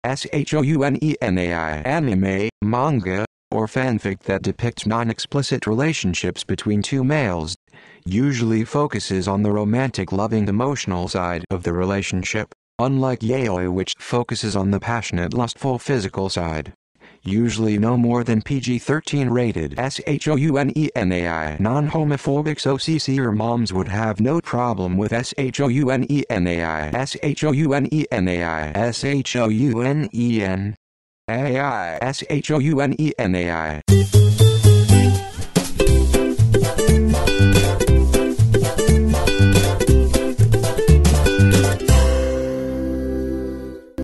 shounen-ai anime, manga, or fanfic that depicts non-explicit relationships between two males, usually focuses on the romantic loving emotional side of the relationship, unlike yaoi which focuses on the passionate lustful physical side. Usually no more than PG-13 rated. shounen-ai non-homophobic, so CC moms would have no problem with shounen-ai. shounen-ai